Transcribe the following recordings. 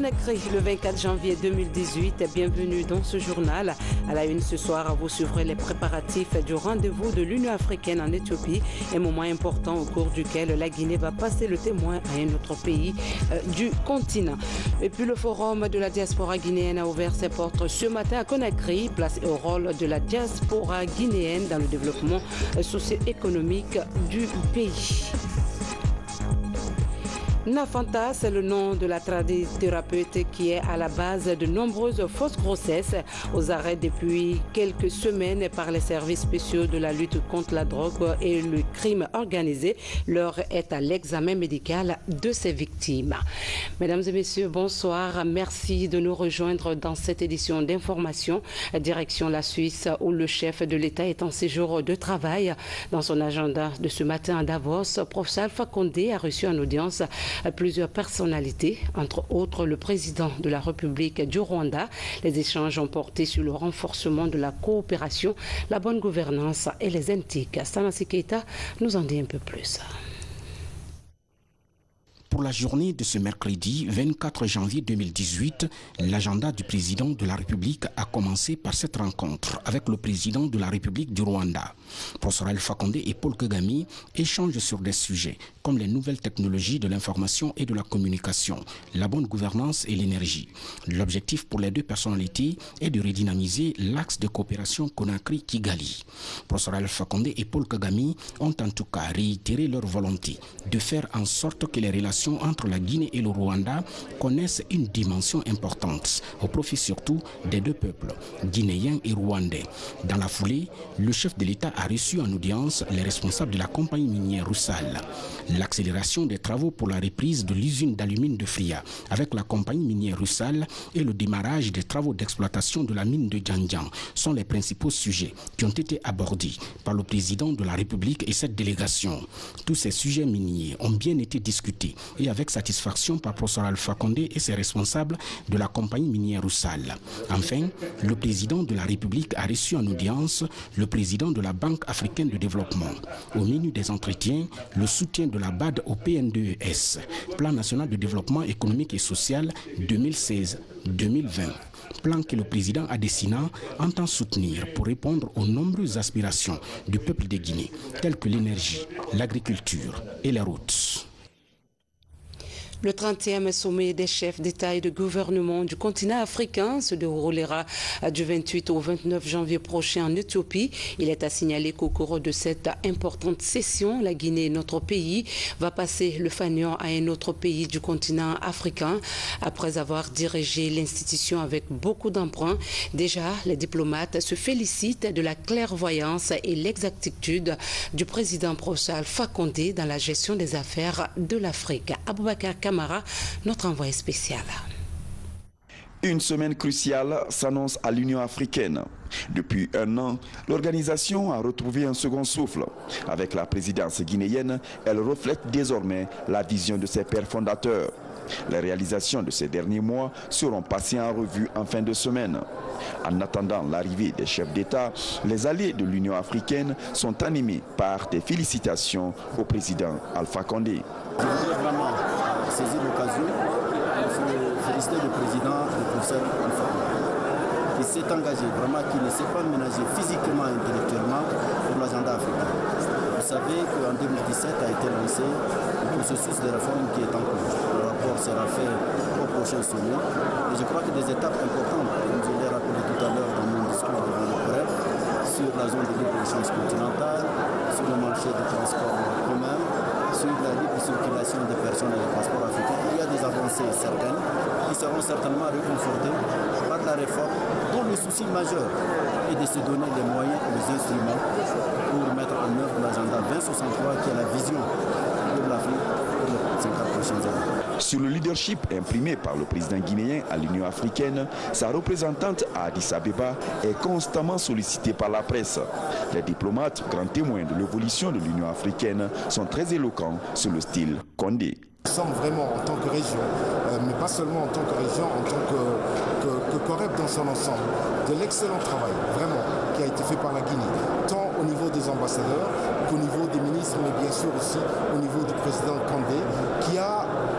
Conakry le 24 janvier 2018. Bienvenue dans ce journal. À la une ce soir, vous suivrez les préparatifs du rendez-vous de l'Union africaine en Éthiopie, un moment important au cours duquel la Guinée va passer le témoin à un autre pays du continent. Et puis le forum de la diaspora guinéenne a ouvert ses portes ce matin à Conakry, place au rôle de la diaspora guinéenne dans le développement socio-économique du pays. Nafanta, c'est le nom de la thérapeute qui est à la base de nombreuses fausses grossesses aux arrêts depuis quelques semaines par les services spéciaux de la lutte contre la drogue et le crime organisé. L'heure est à l'examen médical de ces victimes. Mesdames et messieurs, bonsoir. Merci de nous rejoindre dans cette édition d'information. Direction la Suisse où le chef de l'État est en séjour de travail. Dans son agenda de ce matin à Davos, professeur Alpha Condé a reçu en audience plusieurs personnalités, entre autres le président de la République du Rwanda. Les échanges ont porté sur le renforcement de la coopération, la bonne gouvernance et les éthiques. Samassi Keita nous en dit un peu plus. Pour la journée de ce mercredi 24 janvier 2018, l'agenda du président de la République a commencé par cette rencontre avec le président de la République du Rwanda. Professeur Alpha Condé et Paul Kagame échangent sur des sujets comme les nouvelles technologies de l'information et de la communication, la bonne gouvernance et l'énergie. L'objectif pour les deux personnalités est de redynamiser l'axe de coopération Conakry-Kigali. Professeur Alpha Condé et Paul Kagame ont en tout cas réitéré leur volonté de faire en sorte que les relations entre la Guinée et le Rwanda connaissent une dimension importante, au profit surtout des deux peuples, guinéens et rwandais. Dans la foulée, le chef de l'État a reçu en audience les responsables de la compagnie minière Rusal. L'accélération des travaux pour la reprise de l'usine d'alumine de Fria avec la compagnie minière Rusal et le démarrage des travaux d'exploitation de la mine de Djandjan sont les principaux sujets qui ont été abordés par le président de la République et cette délégation. Tous ces sujets miniers ont bien été discutés et avec satisfaction par professeur Alpha Condé et ses responsables de la compagnie minière Rusal. Enfin, le président de la République a reçu en audience le président de la Banque africaine de développement. Au menu des entretiens, le soutien de la BAD au PNDES, Plan national de développement économique et social 2016-2020. Plan que le président Adesina entend soutenir pour répondre aux nombreuses aspirations du peuple de Guinée, telles que l'énergie, l'agriculture et les routes. Le 30e sommet des chefs d'État et de gouvernement du continent africain se déroulera du 28 au 29 janvier prochain en Éthiopie. Il est à signaler qu'au cours de cette importante session, la Guinée, notre pays, va passer le fanion à un autre pays du continent africain. Après avoir dirigé l'institution avec beaucoup d'emprunt, déjà les diplomates se félicitent de la clairvoyance et l'exactitude du président professeur Alpha Condé dans la gestion des affaires de l'Afrique. Aboubakar Camara, notre envoyé spécial. Une semaine cruciale s'annonce à l'Union africaine. Depuis un an, l'organisation a retrouvé un second souffle. Avec la présidence guinéenne, elle reflète désormais la vision de ses pères fondateurs. Les réalisations de ces derniers mois seront passées en revue en fin de semaine. En attendant l'arrivée des chefs d'État, les alliés de l'Union africaine sont animés par des félicitations au président Alpha Condé. Je voudrais vraiment saisir l'occasion pour féliciter le président du Conseil Alpha Condé, qui s'est engagé vraiment, qui ne s'est pas ménagé physiquement et intellectuellement pour l'agenda africain. Vous savez qu'en 2017 a été lancé le processus de réforme qui est en cours. Le rapport sera fait au prochain sommet. Et je crois que des étapes importantes, comme je l'ai rappelé tout à l'heure dans mon discours devant le PREP, sur la zone de libre-échange continentale, sur le marché du transport commun, sur la libre circulation des personnes et des transports africains. Il y a des avancées certaines qui seront certainement réconfortées par la réforme, dont le souci majeur est de se donner les moyens et les instruments pour mettre en œuvre l'agenda 2063 qui est la vision pour l'Afrique pour les 50 prochaines années. Sur le leadership imprimé par le président guinéen à l'Union africaine, sa représentante à Addis Abeba est constamment sollicitée par la presse. Les diplomates, grands témoins de l'évolution de l'Union africaine, sont très éloquents sur le style Condé. Nous sommes vraiment en tant que région, mais pas seulement en tant que région, en tant que COREP dans son ensemble, de l'excellent travail vraiment qui a été fait par la Guinée, tant au niveau des ambassadeurs qu'au niveau des ministres, mais bien sûr aussi au niveau du président Condé, qui a en fait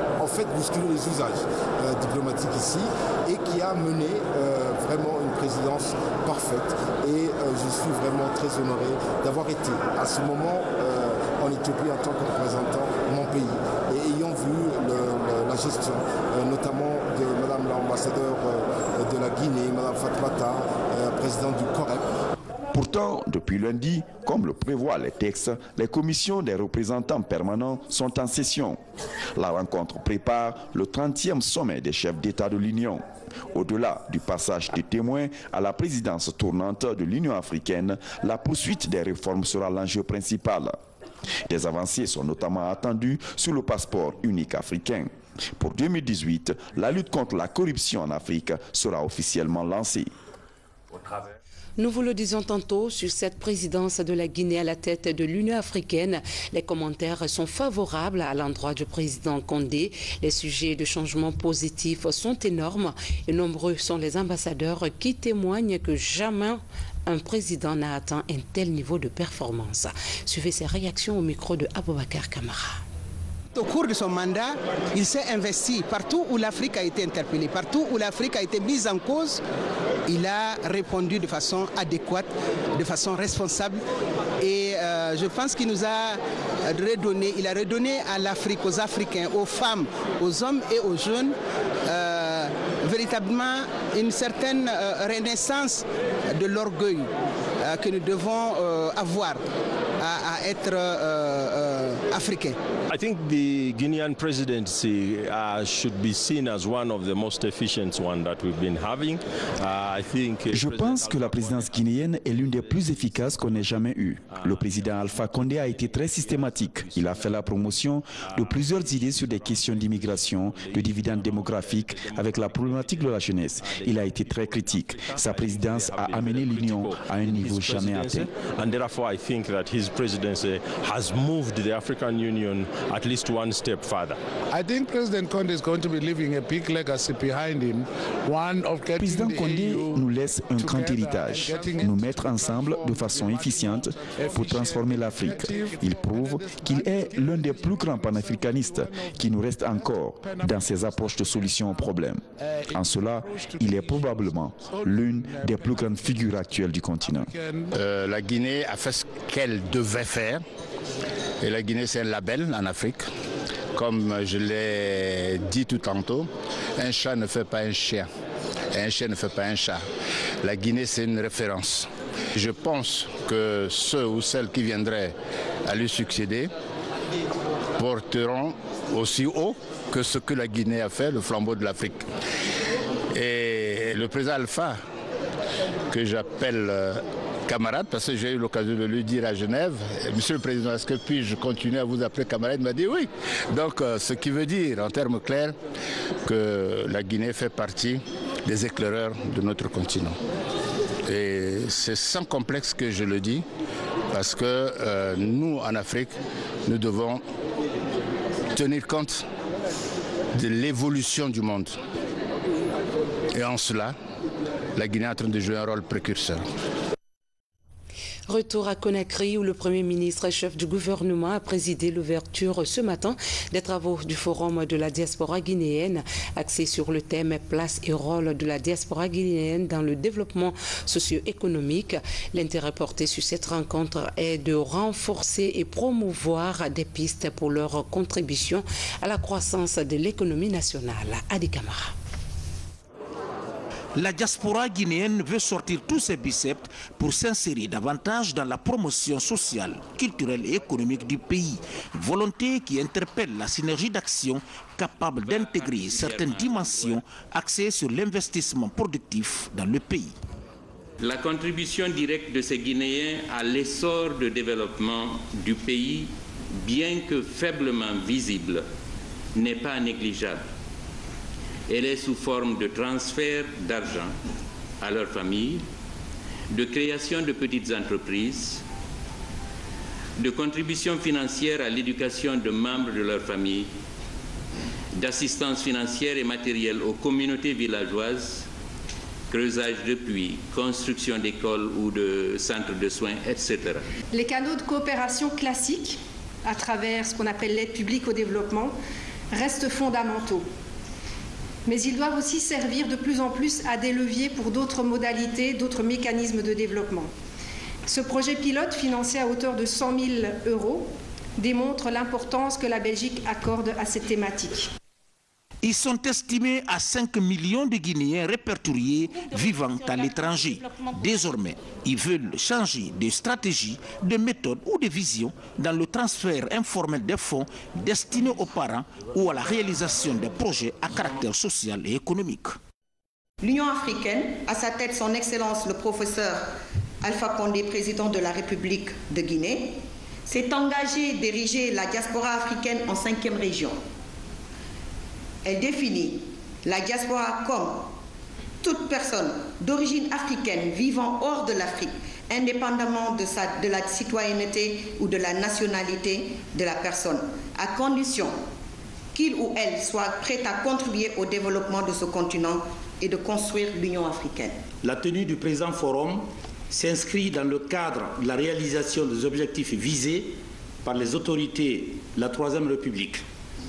bousculer les usages diplomatiques ici et qui a mené vraiment une présidence parfaite. Et je suis vraiment très honoré d'avoir été à ce moment en Éthiopie en tant que représentant de mon pays et ayant vu la gestion notamment de Madame l'ambassadeur de la Guinée, Madame Fatmata, présidente du COREP. Pourtant, depuis lundi, comme le prévoient les textes, les commissions des représentants permanents sont en session. La rencontre prépare le 30e sommet des chefs d'État de l'Union. Au-delà du passage des témoins à la présidence tournante de l'Union africaine, la poursuite des réformes sera l'enjeu principal. Des avancées sont notamment attendues sur le passeport unique africain. Pour 2018, la lutte contre la corruption en Afrique sera officiellement lancée. Nous vous le disons tantôt, sur cette présidence de la Guinée à la tête de l'Union africaine, les commentaires sont favorables à l'endroit du président Condé. Les sujets de changement positifs sont énormes et nombreux sont les ambassadeurs qui témoignent que jamais un président n'a atteint un tel niveau de performance. Suivez ces réactions au micro de Aboubakar Kamara. Au cours de son mandat, il s'est investi partout où l'Afrique a été interpellée, partout où l'Afrique a été mise en cause. Il a répondu de façon adéquate, de façon responsable. Et je pense qu'il nous a redonné, il a redonné à l'Afrique, aux Africains, aux femmes, aux hommes et aux jeunes, véritablement une certaine renaissance de l'orgueil que nous devons avoir à être africains. I think the Guinean presidency should be seen as one of the most efficient one that we've been having. Je pense que la présidence guinéenne est l'une des plus efficaces qu'on ait jamais eues. Le président Alpha Condé a été très systématique. Il a fait la promotion de plusieurs idées sur des questions d'immigration, de dividendes démographiques, avec la problématique de la jeunesse. Il a été très critique. Sa présidence a amené l'Union à un niveau jamais atteint. And therefore I think that his presidency has moved the African Union at least one step further. I think President Condé is going to be leaving a big legacy behind him. Le président Condé nous laisse un grand héritage, nous mettre ensemble de façon efficiente pour transformer l'Afrique. Il prouve qu'il est l'un des plus grands panafricanistes qui nous reste encore dans ses approches de solution aux problèmes. En cela, il est probablement l'une des plus grandes figures actuelles du continent. La Guinée a fait ce qu'elle devait faire. Et la Guinée, c'est un label en Afrique. Comme je l'ai dit tout tantôt, un chat ne fait pas un chien. Et un chien ne fait pas un chat. La Guinée, c'est une référence. Je pense que ceux ou celles qui viendraient à lui succéder porteront aussi haut que ce que la Guinée a fait, le flambeau de l'Afrique. Et le président Alpha, que j'appelle camarade, parce que j'ai eu l'occasion de lui dire à Genève, Monsieur le Président, est-ce que puis-je continuer à vous appeler camarade? Il m'a dit oui. Donc ce qui veut dire en termes clairs que la Guinée fait partie des éclaireurs de notre continent. Et c'est sans complexe que je le dis, parce que nous, en Afrique, nous devons tenir compte de l'évolution du monde. Et en cela, la Guinée est en train de jouer un rôle précurseur. Retour à Conakry où le Premier ministre et chef du gouvernement a présidé l'ouverture ce matin des travaux du Forum de la diaspora guinéenne axé sur le thème « Place et rôle de la diaspora guinéenne dans le développement socio-économique ». L'intérêt porté sur cette rencontre est de renforcer et promouvoir des pistes pour leur contribution à la croissance de l'économie nationale. Adi Kamara. La diaspora guinéenne veut sortir tous ses biceps pour s'insérer davantage dans la promotion sociale, culturelle et économique du pays. Volonté qui interpelle la synergie d'action capable d'intégrer certaines dimensions axées sur l'investissement productif dans le pays. La contribution directe de ces Guinéens à l'essor de développement du pays, bien que faiblement visible, n'est pas négligeable. Elle est sous forme de transfert d'argent à leur famille, de création de petites entreprises, de contributions financières à l'éducation de membres de leur famille, d'assistance financière et matérielle aux communautés villageoises, creusage de puits, construction d'écoles ou de centres de soins, etc. Les canaux de coopération classiques, à travers ce qu'on appelle l'aide publique au développement, restent fondamentaux. Mais ils doivent aussi servir de plus en plus à des leviers pour d'autres modalités, d'autres mécanismes de développement. Ce projet pilote, financé à hauteur de 100 000 €, démontre l'importance que la Belgique accorde à cette thématique. Ils sont estimés à 5 millions de Guinéens répertoriés vivant à l'étranger. Désormais, ils veulent changer de stratégie, de méthode ou de vision dans le transfert informel des fonds destinés aux parents ou à la réalisation des projets à caractère social et économique. L'Union africaine, à sa tête son Excellence le professeur Alpha Condé, président de la République de Guinée, s'est engagée à diriger la diaspora africaine en 5e région. Elle définit la diaspora comme toute personne d'origine africaine vivant hors de l'Afrique, indépendamment de la citoyenneté ou de la nationalité de la personne, à condition qu'il ou elle soit prêt à contribuer au développement de ce continent et de construire l'Union africaine. La tenue du présent forum s'inscrit dans le cadre de la réalisation des objectifs visés par les autorités de la Troisième République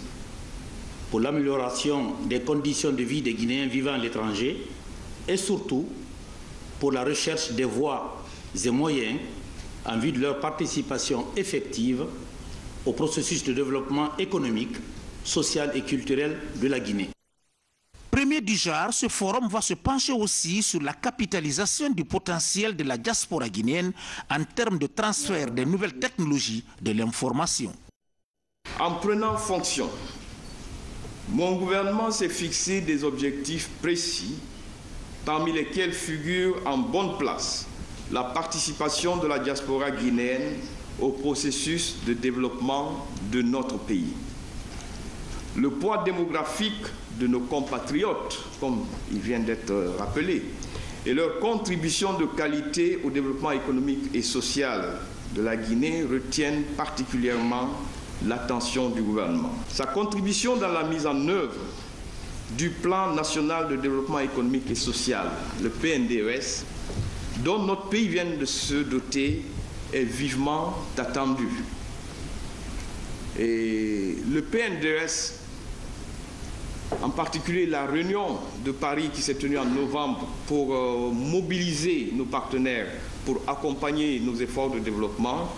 pour l'amélioration des conditions de vie des Guinéens vivant à l'étranger et surtout pour la recherche des voies et moyens en vue de leur participation effective au processus de développement économique, social et culturel de la Guinée. Premier du genre, ce forum va se pencher aussi sur la capitalisation du potentiel de la diaspora guinéenne en termes de transfert des nouvelles technologies de l'information. En prenant fonction, mon gouvernement s'est fixé des objectifs précis, parmi lesquels figure en bonne place la participation de la diaspora guinéenne au processus de développement de notre pays. Le poids démographique de nos compatriotes, comme il vient d'être rappelé, et leur contribution de qualité au développement économique et social de la Guinée retiennent particulièrement l'attention du gouvernement. Sa contribution dans la mise en œuvre du plan national de développement économique et social, le PNDES, dont notre pays vient de se doter, est vivement attendu. Et le PNDES, en particulier la réunion de Paris qui s'est tenue en novembre pour mobiliser nos partenaires, pour accompagner nos efforts de développement,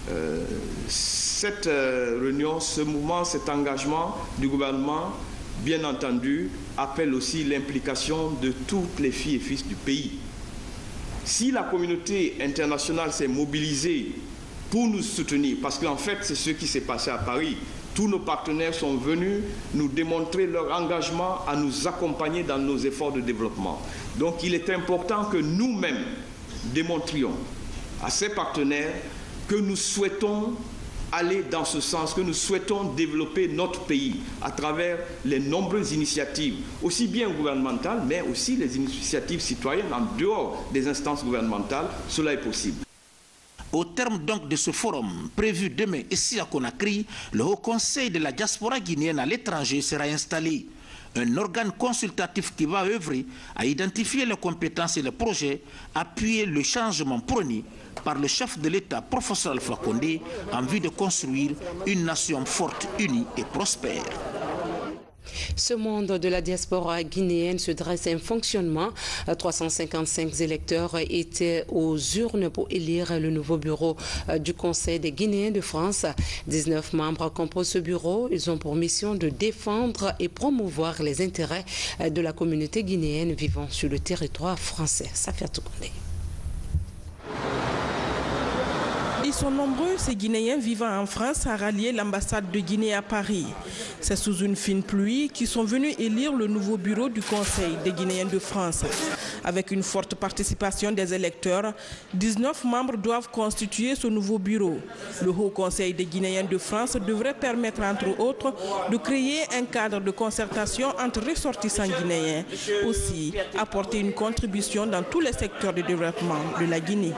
cette réunion, ce mouvement, cet engagement du gouvernement, bien entendu, appelle aussi l'implication de toutes les filles et fils du pays. Si la communauté internationale s'est mobilisée pour nous soutenir, parce qu'en fait, c'est ce qui s'est passé à Paris, tous nos partenaires sont venus nous démontrer leur engagement à nous accompagner dans nos efforts de développement. Donc, il est important que nous-mêmes démontrions à ces partenaires que nous souhaitons aller dans ce sens, que nous souhaitons développer notre pays à travers les nombreuses initiatives, aussi bien gouvernementales, mais aussi les initiatives citoyennes en dehors des instances gouvernementales. Cela est possible. Au terme donc de ce forum prévu demain ici à Conakry, le Haut Conseil de la diaspora guinéenne à l'étranger sera installé. Un organe consultatif qui va œuvrer à identifier les compétences et les projets, appuyer le changement prôné par le chef de l'État, professeur Alpha Condé, en vue de construire une nation forte, unie et prospère. Ce monde de la diaspora guinéenne se dresse en fonctionnement. 355 électeurs étaient aux urnes pour élire le nouveau bureau du Conseil des Guinéens de France. 19 membres composent ce bureau. Ils ont pour mission de défendre et promouvoir les intérêts de la communauté guinéenne vivant sur le territoire français. Safia Toukoundé. Ils sont nombreux, ces Guinéens vivant en France, à rallier l'ambassade de Guinée à Paris. C'est sous une fine pluie qu'ils sont venus élire le nouveau bureau du Conseil des Guinéens de France. Avec une forte participation des électeurs, 19 membres doivent constituer ce nouveau bureau. Le Haut Conseil des Guinéens de France devrait permettre, entre autres, de créer un cadre de concertation entre ressortissants guinéens. Aussi, apporter une contribution dans tous les secteurs de développement de la Guinée.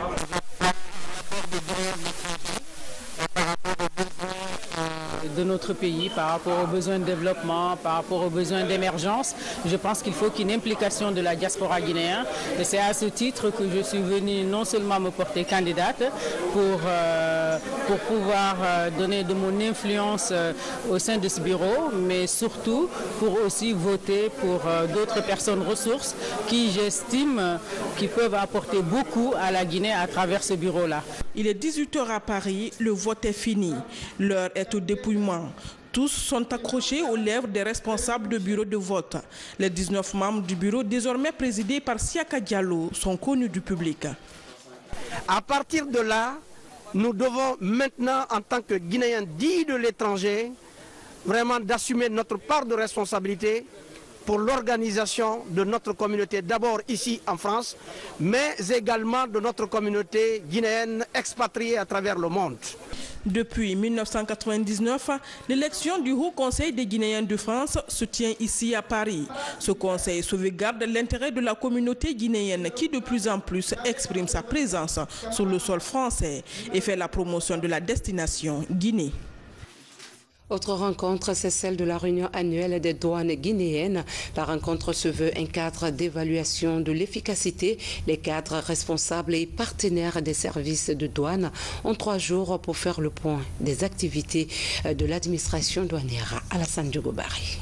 de notre pays par rapport aux besoins de développement, par rapport aux besoins d'émergence. Je pense qu'il faut qu'une implication de la diaspora guinéenne. Et c'est à ce titre que je suis venue non seulement me porter candidate pour pouvoir donner de mon influence au sein de ce bureau, mais surtout pour aussi voter pour d'autres personnes ressources qui, j'estime, qui peuvent apporter beaucoup à la Guinée à travers ce bureau-là. Il est 18h à Paris, le vote est fini. L'heure est au dépouillement. Tous sont accrochés aux lèvres des responsables de bureau de vote. Les 19 membres du bureau, désormais présidés par Siaka Diallo, sont connus du public. À partir de là, nous devons maintenant, en tant que Guinéens dits de l'étranger, vraiment d'assumer notre part de responsabilité pour l'organisation de notre communauté, d'abord ici en France, mais également de notre communauté guinéenne expatriée à travers le monde. Depuis 1999, l'élection du Haut Conseil des Guinéens de France se tient ici à Paris. Ce conseil sauvegarde l'intérêt de la communauté guinéenne qui de plus en plus exprime sa présence sur le sol français et fait la promotion de la destination Guinée. Autre rencontre, c'est celle de la réunion annuelle des douanes guinéennes. La rencontre se veut un cadre d'évaluation de l'efficacité. Les cadres responsables et partenaires des services de douane ont 3 jours pour faire le point des activités de l'administration douanière. Alassane Djogobari.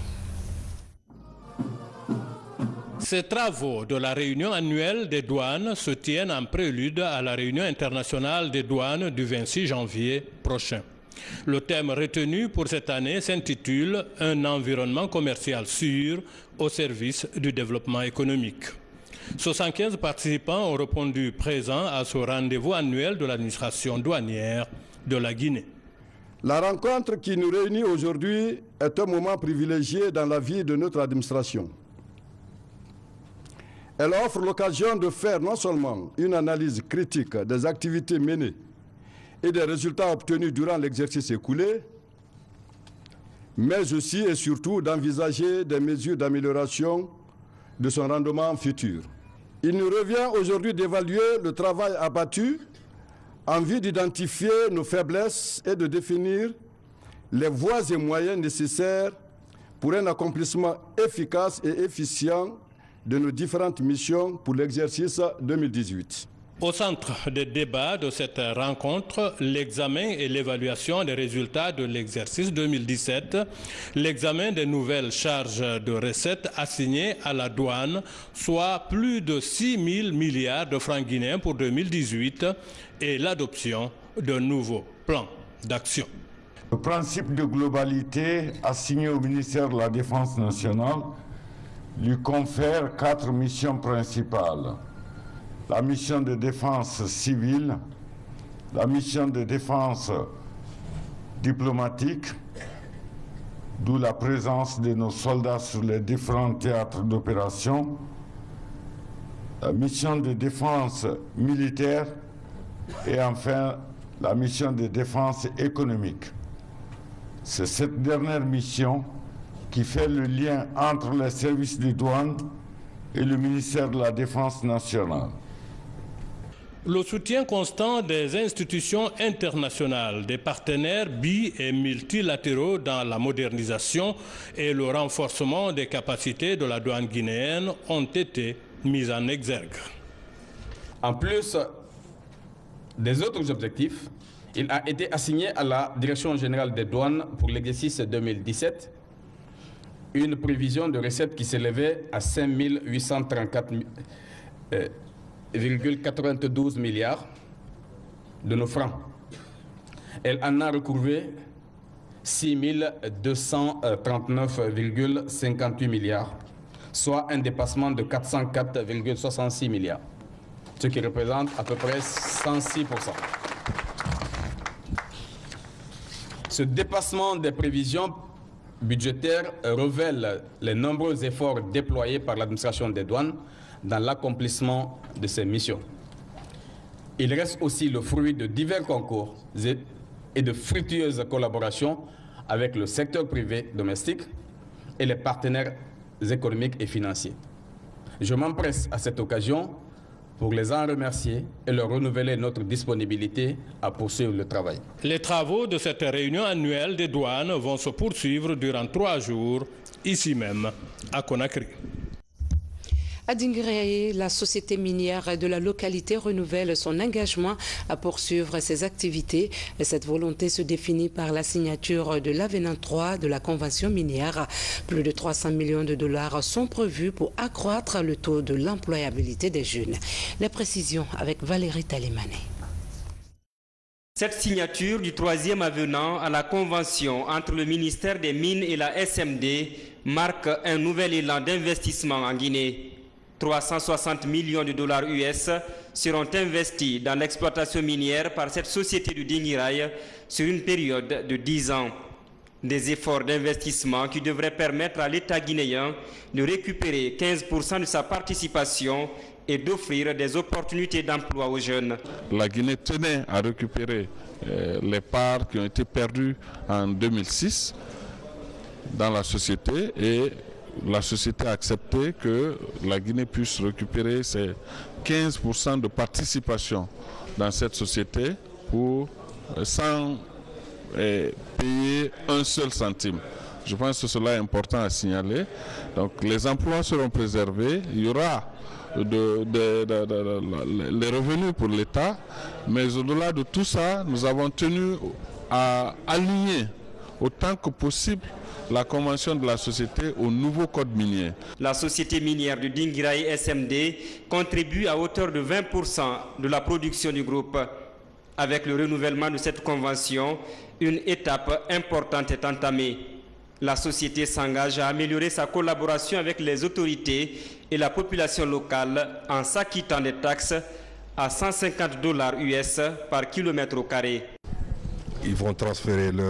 Ces travaux de la réunion annuelle des douanes se tiennent en prélude à la réunion internationale des douanes du 26 janvier prochain. Le thème retenu pour cette année s'intitule « Un environnement commercial sûr au service du développement économique ». 75 participants ont répondu présents à ce rendez-vous annuel de l'administration douanière de la Guinée. La rencontre qui nous réunit aujourd'hui est un moment privilégié dans la vie de notre administration. Elle offre l'occasion de faire non seulement une analyse critique des activités menées et des résultats obtenus durant l'exercice écoulé, mais aussi et surtout d'envisager des mesures d'amélioration de son rendement futur. Il nous revient aujourd'hui d'évaluer le travail abattu en vue d'identifier nos faiblesses et de définir les voies et moyens nécessaires pour un accomplissement efficace et efficient de nos différentes missions pour l'exercice 2018. Au centre des débats de cette rencontre, l'examen et l'évaluation des résultats de l'exercice 2017, l'examen des nouvelles charges de recettes assignées à la douane, soit plus de 6 000 milliards de francs guinéens pour 2018 et l'adoption d'un nouveau plan d'action. Le principe de globalité assigné au ministère de la Défense nationale lui confère 4 missions principales. La mission de défense civile, la mission de défense diplomatique, d'où la présence de nos soldats sur les différents théâtres d'opération, la mission de défense militaire et enfin la mission de défense économique. C'est cette dernière mission qui fait le lien entre les services des douanes et le ministère de la Défense nationale. Le soutien constant des institutions internationales, des partenaires bi- et multilatéraux dans la modernisation et le renforcement des capacités de la douane guinéenne ont été mis en exergue. En plus des autres objectifs, il a été assigné à la Direction générale des douanes pour l'exercice 2017 une prévision de recettes qui s'élevait à 5 834,92 milliards de nos francs. Elle en a recouvré 6 239,58 milliards, soit un dépassement de 404,66 milliards, ce qui représente à peu près 106%. Ce dépassement des prévisions budgétaires révèle les nombreux efforts déployés par l'administration des douanes dans l'accomplissement de ces missions. Il reste aussi le fruit de divers concours et de fructueuses collaborations avec le secteur privé domestique et les partenaires économiques et financiers. Je m'empresse à cette occasion pour les en remercier et leur renouveler notre disponibilité à poursuivre le travail. Les travaux de cette réunion annuelle des douanes vont se poursuivre durant 3 jours, ici même, à Conakry. À Dinguiraye, la société minière de la localité renouvelle son engagement à poursuivre ses activités. Cette volonté se définit par la signature de l'avenant 3 de la convention minière. Plus de 300 millions de dollars sont prévus pour accroître le taux de l'employabilité des jeunes. Les précisions avec Valérie Talimane. Cette signature du 3e avenant à la convention entre le ministère des Mines et la SMD marque un nouvel élan d'investissement en Guinée. 360 millions de dollars US seront investis dans l'exploitation minière par cette société du Dinguiraye sur une période de 10 ans. Des efforts d'investissement qui devraient permettre à l'État guinéen de récupérer 15% de sa participation et d'offrir des opportunités d'emploi aux jeunes. La Guinée tenait à récupérer les parts qui ont été perdues en 2006 dans la société et la société a accepté que la Guinée puisse récupérer ses 15% de participation dans cette société sans payer un seul centime. Je pense que cela est important à signaler. Donc les emplois seront préservés, il y aura les revenus pour l'État, mais au-delà de tout ça, nous avons tenu à aligner autant que possible la convention de la société au nouveau code minier. La société minière du Dinguiraye SMD contribue à hauteur de 20% de la production du groupe. Avec le renouvellement de cette convention, une étape importante est entamée. La société s'engage à améliorer sa collaboration avec les autorités et la population locale en s'acquittant des taxes à 150 dollars US par kilomètre au carré. Ils vont transférer leur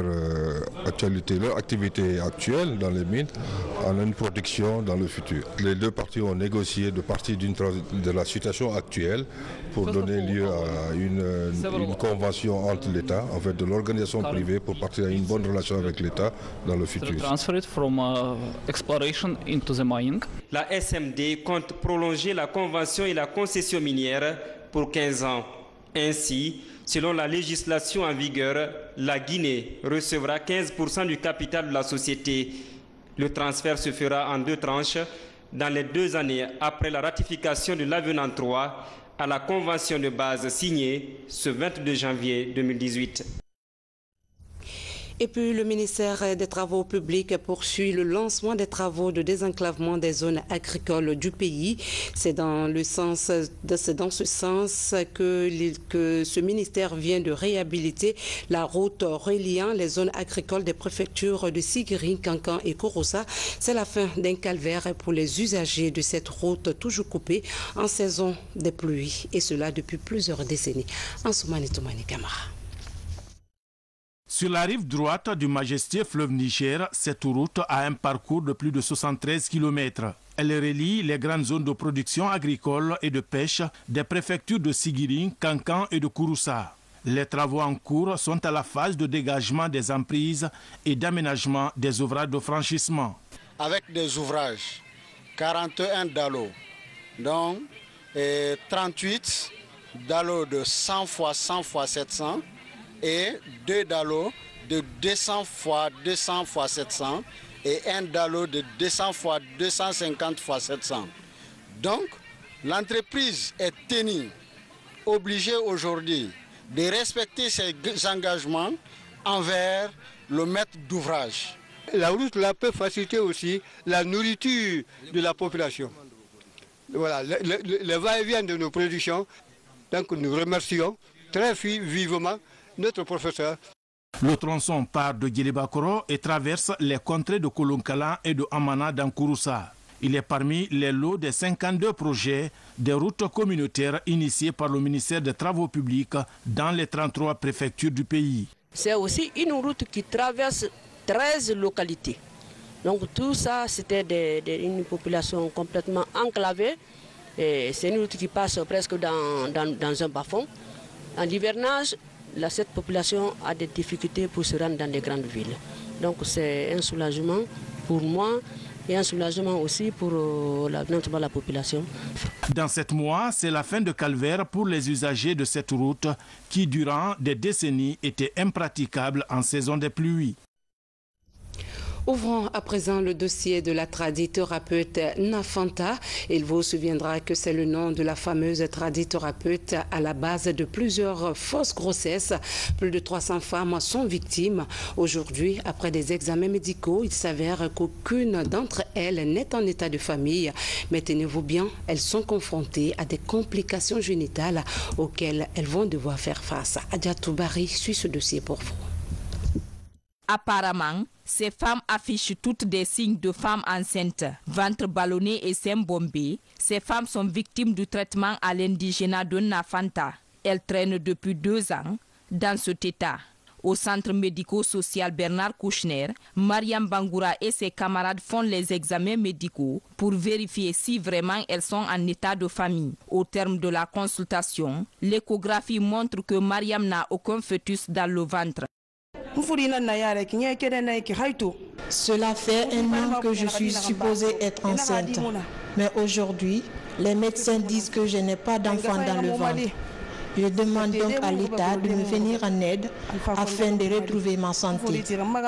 activité actuelle dans les mines en une production dans le futur. Les deux parties ont négocié de partir de la situation actuelle pour donner lieu à une convention entre l'État, en fait de l'organisation privée pour partir à une bonne relation avec l'État dans le futur. La SMD compte prolonger la convention et la concession minière pour 15 ans. Ainsi, selon la législation en vigueur, la Guinée recevra 15% du capital de la société. Le transfert se fera en 2 tranches dans les 2 années après la ratification de l'avenant 3 à la convention de base signée ce 22 janvier 2018. Et puis le ministère des Travaux publics poursuit le lancement des travaux de désenclavement des zones agricoles du pays. C'est dans ce sens que ce ministère vient de réhabiliter la route reliant les zones agricoles des préfectures de Sigiri, Kankan et Kouroussa. C'est la fin d'un calvaire pour les usagers de cette route toujours coupée en saison des pluies, et cela depuis plusieurs décennies. Ansoumani Toumani Kamara. Sur la rive droite du majestueux fleuve Niger, cette route a un parcours de plus de 73 km. Elle relie les grandes zones de production agricole et de pêche des préfectures de Sigiri, Kankan et de Kouroussa. Les travaux en cours sont à la phase de dégagement des emprises et d'aménagement des ouvrages de franchissement. Avec des ouvrages, 41 dallos, donc 38 dallos de 100 x 100 x 700, et 2 dallos de 200 x 200 x 700 et un dallot de 200 x 250 x 700. Donc, l'entreprise est tenue, obligée aujourd'hui de respecter ses engagements envers le maître d'ouvrage. La route là peut faciliter aussi la nourriture de la population. Voilà, le va-et-vient de nos productions. Donc nous remercions très vivement notre professeur. Le tronçon part de Guélébakoro et traverse les contrées de Kolonkala et de Amana dans Kouroussa. Il est parmi les lots des 52 projets des routes communautaires initiés par le ministère des Travaux publics dans les 33 préfectures du pays. C'est aussi une route qui traverse 13 localités. Donc tout ça, c'était une population complètement enclavée. C'est une route qui passe presque dans un bas-fond. En hivernage, cette population a des difficultés pour se rendre dans les grandes villes. Donc c'est un soulagement pour moi et un soulagement aussi pour notamment la population. Dans 7 mois, c'est la fin de calvaire pour les usagers de cette route qui, durant des décennies, était impraticable en saison des pluies. Ouvrons à présent le dossier de la tradithérapeute Nafanta. Il vous souviendra que c'est le nom de la fameuse tradithérapeute à la base de plusieurs fausses grossesses. Plus de 300 femmes sont victimes. Aujourd'hui, après des examens médicaux, il s'avère qu'aucune d'entre elles n'est en état de famille. Mais tenez-vous bien, elles sont confrontées à des complications génitales auxquelles elles vont devoir faire face. Adia Toubari suit ce dossier pour vous. Apparemment, ces femmes affichent toutes des signes de femmes enceintes, ventre ballonné et seins bombés. Ces femmes sont victimes du traitement à l'indigénat de Nafanta. Elles traînent depuis 2 ans dans cet état. Au centre médico-social Bernard Kouchner, Mariam Bangoura et ses camarades font les examens médicaux pour vérifier si vraiment elles sont en état de famille. Au terme de la consultation, l'échographie montre que Mariam n'a aucun fœtus dans le ventre. Cela fait 1 an que je suis supposée être enceinte. Mais aujourd'hui, les médecins disent que je n'ai pas d'enfant dans le ventre. Je demande donc à l'État de me venir en aide afin de retrouver ma santé.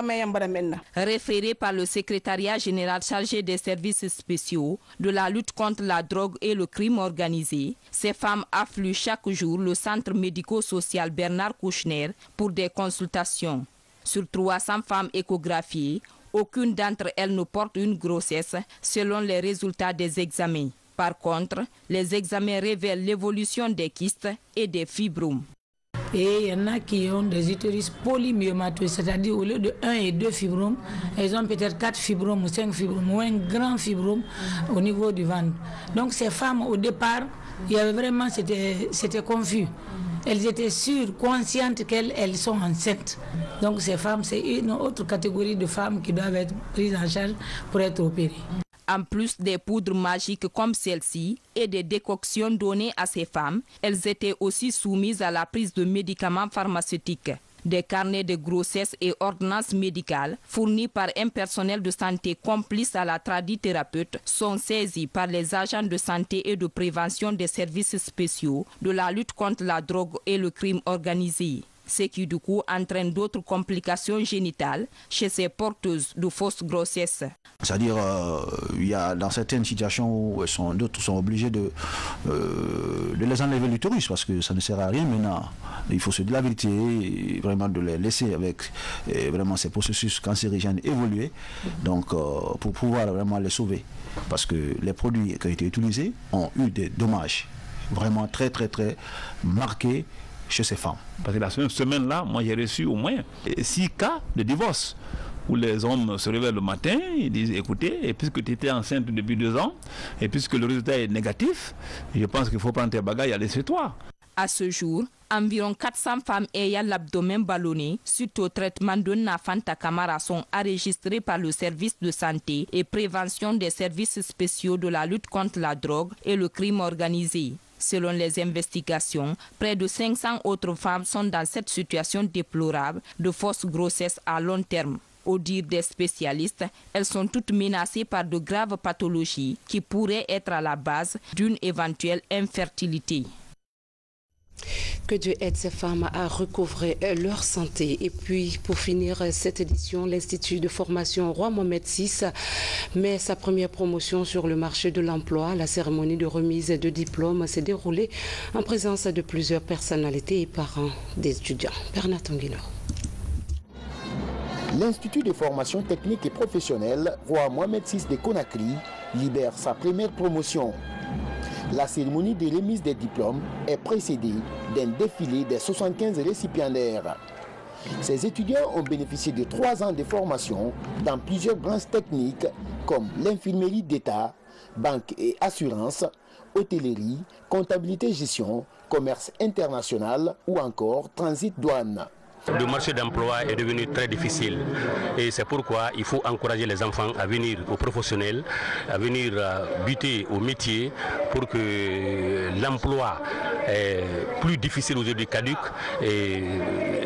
Référé par le secrétariat général chargé des services spéciaux de la lutte contre la drogue et le crime organisé, ces femmes affluent chaque jour le centre médico-social Bernard Kouchner pour des consultations. Sur 300 femmes échographiées, aucune d'entre elles ne porte une grossesse selon les résultats des examens. Par contre, les examens révèlent l'évolution des kystes et des fibromes. Et il y en a qui ont des utérus polymyomatoeux, c'est-à-dire au lieu de 1 et 2 fibromes, elles ont peut-être 4 fibromes ou 5 fibromes ou un grand fibrome au niveau du ventre. Donc ces femmes, au départ, il y avait vraiment, c'était confus. Elles étaient sûres, conscientes qu'elles sont enceintes. Donc ces femmes, c'est une autre catégorie de femmes qui doivent être prises en charge pour être opérées. En plus des poudres magiques comme celle-ci et des décoctions données à ces femmes, elles étaient aussi soumises à la prise de médicaments pharmaceutiques. Des carnets de grossesse et ordonnances médicales fournis par un personnel de santé complice à la tradithérapeute sont saisis par les agents de santé et de prévention des services spéciaux de la lutte contre la drogue et le crime organisé. Ce qui du coup entraîne d'autres complications génitales chez ces porteuses de fausses grossesses. C'est-à-dire, il y a dans certaines situations où d'autres sont obligés de les enlever l'utérus parce que ça ne sert à rien maintenant. Il faut se dire la vérité et vraiment de les laisser avec vraiment ces processus cancérigènes évoluer, donc pour pouvoir vraiment les sauver. Parce que les produits qui ont été utilisés ont eu des dommages vraiment très marqués chez ces femmes. Parce que la semaine-là, moi j'ai reçu au moins 6 cas de divorce où les hommes se réveillent le matin et disent écoutez, et puisque tu étais enceinte depuis 2 ans, et puisque le résultat est négatif, je pense qu'il faut prendre tes bagages et aller chez toi. À ce jour, environ 400 femmes ayant l'abdomen ballonné suite au traitement de Nafanta Camara sont enregistrées par le service de santé et prévention des services spéciaux de la lutte contre la drogue et le crime organisé. Selon les investigations, près de 500 autres femmes sont dans cette situation déplorable de fausse grossesse à long terme. Au dire des spécialistes, elles sont toutes menacées par de graves pathologies qui pourraient être à la base d'une éventuelle infertilité. Que Dieu aide ces femmes à recouvrer leur santé. Et puis, pour finir cette édition, l'Institut de formation Roi Mohamed VI met sa première promotion sur le marché de l'emploi. La cérémonie de remise de diplôme s'est déroulée en présence de plusieurs personnalités et parents des étudiants. Bernard Tanguino. L'Institut de formation technique et professionnelle Roi Mohamed VI de Conakry libère sa première promotion. La cérémonie de remise des diplômes est précédée d'un défilé des 75 récipiendaires. Ces étudiants ont bénéficié de 3 ans de formation dans plusieurs branches techniques comme l'infirmerie d'État, banque et assurance, hôtellerie, comptabilité gestion, commerce international ou encore transit douane. Le marché d'emploi est devenu très difficile et c'est pourquoi il faut encourager les enfants à venir aux professionnels, à venir buter au métier pour que l'emploi est plus difficile aujourd'hui caduc et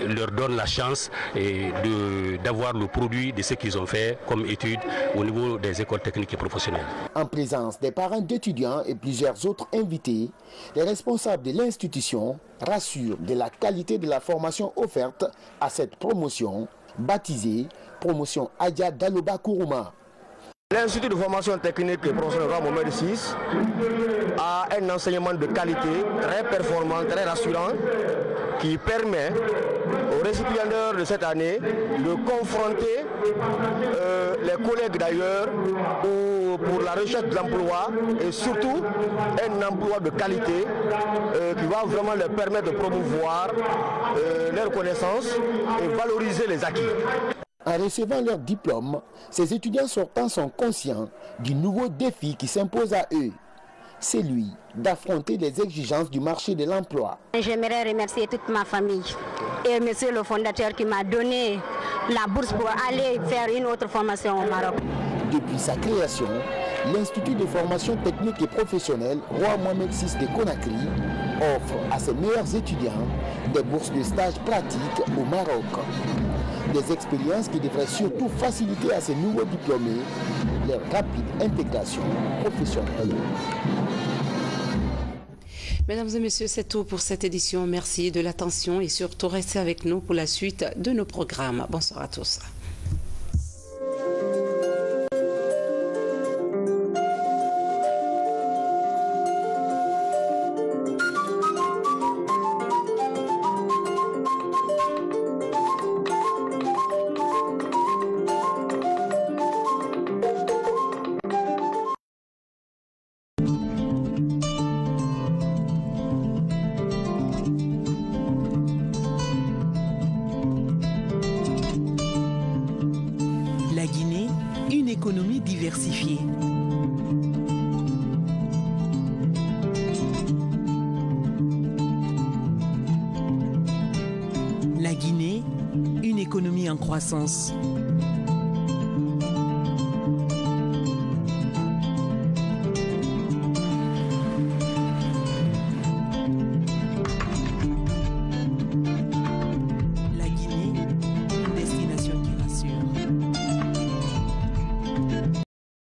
leur donne la chance d'avoir le produit de ce qu'ils ont fait comme études au niveau des écoles techniques et professionnelles. En présence des parents d'étudiants et plusieurs autres invités, les responsables de l'institution rassurent de la qualité de la formation offerte à cette promotion, baptisée Promotion Adja Daloba Kourouma. L'Institut de formation technique et professionnelle Roi Mohamed VI a un enseignement de qualité très performant, très rassurant, qui permet aux récipiendaires de cette année de confronter les collègues d'ailleurs pour la recherche d'emploi et surtout un emploi de qualité qui va vraiment leur permettre de promouvoir leurs connaissances et valoriser les acquis. En recevant leur diplôme, ces étudiants sortants sont conscients du nouveau défi qui s'impose à eux. C'est lui d'affronter les exigences du marché de l'emploi. J'aimerais remercier toute ma famille et monsieur le fondateur qui m'a donné la bourse pour aller faire une autre formation au Maroc. Depuis sa création, l'Institut de formation technique et professionnelle Roi Mohamed VI de Conakry offre à ses meilleurs étudiants des bourses de stage pratiques au Maroc. Des expériences qui devraient surtout faciliter à ces nouveaux diplômés leur rapide intégration professionnelle. Mesdames et messieurs, c'est tout pour cette édition. Merci de l'attention et surtout restez avec nous pour la suite de nos programmes. Bonsoir à tous. diversifiée. La Guinée, une économie en croissance.